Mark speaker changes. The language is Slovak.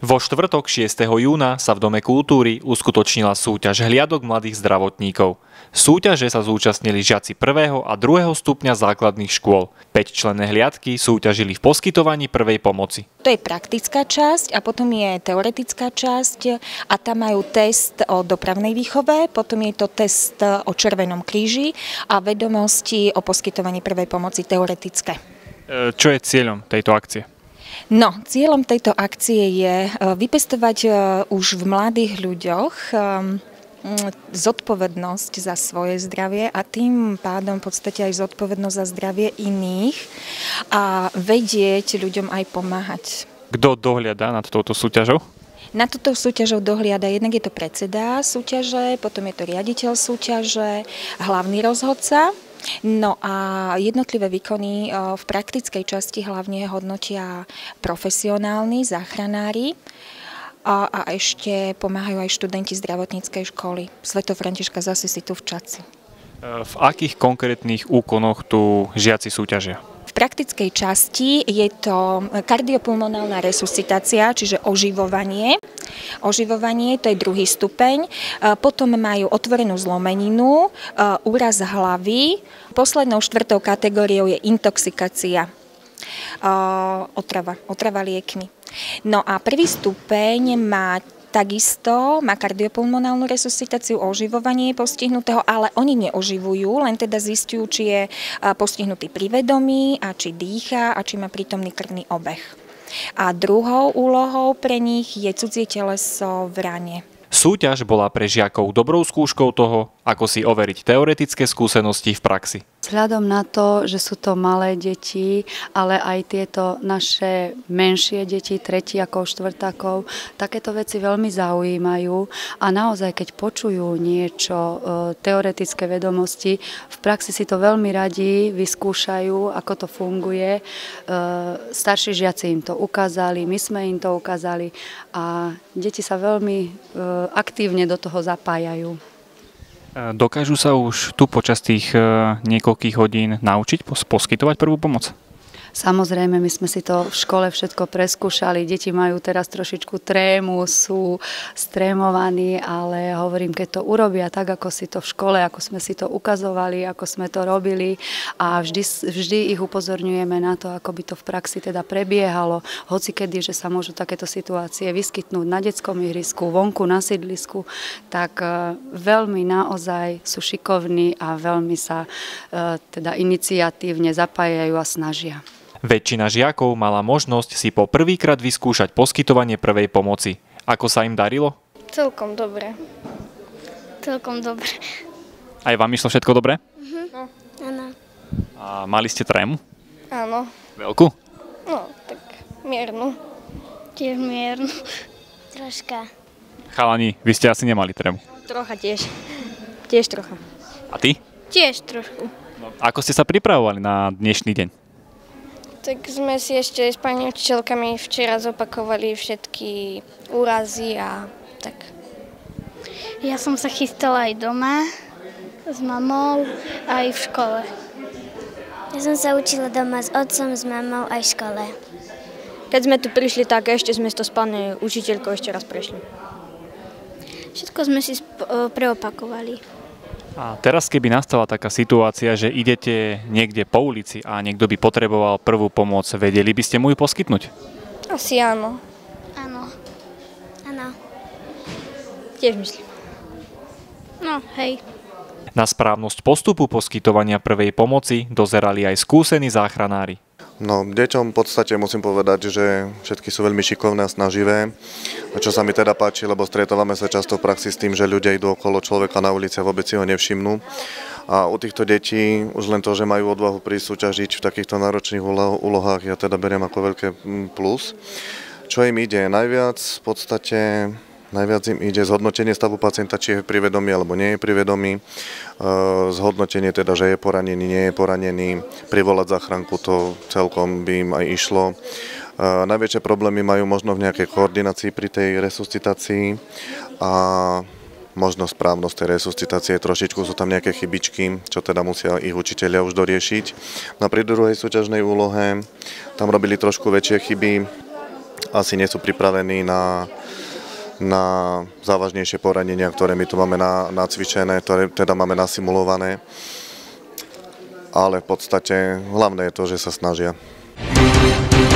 Speaker 1: Vo štvrtok 6. júna sa v Dome kultúry uskutočnila súťaž hliadok mladých zdravotníkov. Súťaže sa zúčastnili žiaci 1. a 2. stupňa základných škôl. 5-členné hliadky súťažili v poskytovaní prvej pomoci.
Speaker 2: To je praktická časť a potom je teoretická časť a tam majú test o dopravnej výchove, potom je to test o Červenom kríži a vedomosti o poskytovaní prvej pomoci teoretické.
Speaker 1: Čo je cieľom tejto akcie?
Speaker 2: No, cieľom tejto akcie je vypestovať už v mladých ľuďoch zodpovednosť za svoje zdravie a tým pádom v podstate aj zodpovednosť za zdravie iných a vedieť ľuďom aj pomáhať.
Speaker 1: Kto dohliada nad touto súťažou?
Speaker 2: Na túto súťažou dohliada jednak je to predseda súťaže, potom je to riaditeľ súťaže, hlavný rozhodca. No a jednotlivé výkony v praktickej časti hlavne hodnotia profesionálni záchranári a ešte pomáhajú aj študenti zdravotníckej školy Sv. Františka z Assisitu v Čadci.
Speaker 1: V akých konkrétnych úkonoch tu žiaci súťažia?
Speaker 2: V praktickej časti je to kardiopulmonálna resuscitácia, čiže oživovanie. Oživovanie, to je 2. stupeň. Potom majú otvorenú zlomeninu, úraz hlavy. Poslednou 4. kategóriou je intoxikácia, otrava liekmi. No a 1. stupeň má kardiopulmonálnu resuscitáciu, oživovanie postihnutého, ale oni neoživujú, len teda zistujú, či je postihnutý pri vedomí a či dýcha a či má prítomný krvný obeh. A druhou úlohou pre nich je cudzie teleso v rane.
Speaker 1: Súťaž bola pre žiakov dobrou skúškou toho, ako si overiť teoretické skúsenosti v praxi.
Speaker 3: Vzhľadom na to, že sú to malé deti, ale aj tieto naše menšie deti, tretiakov, štvrtákov, takéto veci veľmi zaujímajú a naozaj, keď počujú niečo, teoretické vedomosti, v praxi si to veľmi radi vyskúšajú, ako to funguje. Starší žiaci im to ukázali, my sme im to ukázali a deti sa veľmi aktívne do toho zapájajú.
Speaker 1: Dokážu sa už tu počas tých niekoľkých hodín naučiť poskytovať prvú pomoc?
Speaker 3: Samozrejme, my sme si to v škole všetko preskúšali. Deti majú teraz trošičku trému, sú strémovaní, ale hovorím, keď to urobia tak, ako si to v škole, ako sme si to ukazovali, ako sme to robili a vždy ich upozorňujeme na to, ako by to v praxi teda prebiehalo. Hocikedy, že sa môžu takéto situácie vyskytnúť na detskom ihrisku, vonku na sídlisku, tak veľmi naozaj sú šikovní a veľmi sa teda iniciatívne zapájajú a snažia.
Speaker 1: Väčšina žiakov mala možnosť si po prvýkrát vyskúšať poskytovanie prvej pomoci. Ako sa im darilo?
Speaker 4: Celkom dobre. Celkom dobre.
Speaker 1: Aj vám išlo všetko dobre?
Speaker 4: No, áno.
Speaker 1: A mali ste trému?
Speaker 4: Áno.
Speaker 1: Veľkú?
Speaker 4: No, tak miernu. Tiež miernu. Troška.
Speaker 1: Chalani, vy ste asi nemali trému.
Speaker 4: Trocha tiež. Tiež trocha.
Speaker 1: A ty?
Speaker 4: Tiež trošku.
Speaker 1: No, ako ste sa pripravovali na dnešný deň?
Speaker 4: Tak sme si ešte s pani učiteľkami včera zopakovali všetky úrazy a tak.
Speaker 5: Ja som sa chystala aj doma s mamou, aj v škole.
Speaker 6: Ja som sa učila doma s otcom, s mamou aj v škole.
Speaker 7: Keď sme tu prišli, tak ešte sme to s pani učiteľkou ešte raz prešli.
Speaker 5: Všetko sme si preopakovali.
Speaker 1: A teraz, keby nastala taká situácia, že idete niekde po ulici a niekto by potreboval prvú pomoc, vedeli by ste mu ju poskytnúť?
Speaker 4: Asi áno.
Speaker 5: Áno.
Speaker 6: Áno.
Speaker 7: Tiež myslím.
Speaker 5: No, hej.
Speaker 1: Na správnosť postupu poskytovania prvej pomoci dozerali aj skúsení záchranári.
Speaker 8: No, deťom v podstate musím povedať, že všetky sú veľmi šikovné a snaživé. Čo sa mi teda páči, lebo stretávame sa často v praxi s tým, že ľudia idú okolo človeka na ulici a vôbec si ho nevšimnú. A u týchto detí už len to, že majú odvahu prísť súťažiť v takýchto náročných úlohách, ja teda beriem ako veľké plus. Čo im ide? Najviac im ide zhodnotenie stavu pacienta, či je pri vedomí alebo nie je pri vedomí. Zhodnotenie teda, že je poranený, nie je poranený. Privolať záchranku, to celkom by im aj išlo. Najväčšie problémy majú možno v nejakej koordinácii pri tej resuscitácii a možno správnosť tej resuscitácie. Trošičku sú tam nejaké chybičky, čo teda musia ich učitelia už doriešiť. No a pri druhej súťažnej úlohe tam robili trošku väčšie chyby asi nie sú pripravení na závažnejšie poranenia, ktoré my tu máme nacvičené, ktoré teda máme nasimulované. Ale v podstate hlavné je to, že sa snažia.